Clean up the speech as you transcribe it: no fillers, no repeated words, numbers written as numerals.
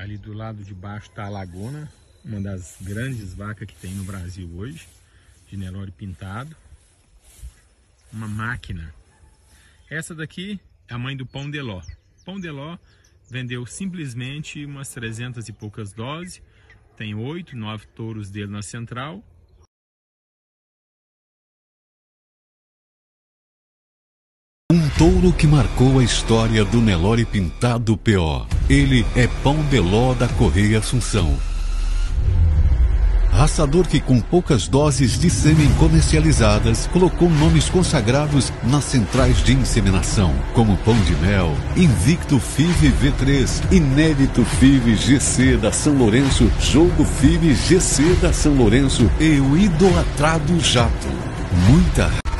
Ali do lado de baixo está a Laguna, uma das grandes vacas que tem no Brasil hoje, de Nelore pintado. Uma máquina. Essa daqui é a mãe do Pão de Ló. Pão de Ló vendeu simplesmente umas 300 e poucas doses. Tem 8, 9 touros dele na central. Um touro que marcou a história do Nelore pintado PO. Ele é Pão de Ló da Correia Assunção. Raçador que com poucas doses de sêmen comercializadas colocou nomes consagrados nas centrais de inseminação, como Pão de Mel, Invicto FIV V3, Inédito FIV GC da São Lourenço, Jogo FIV GC da São Lourenço e o idolatrado Jato. Muita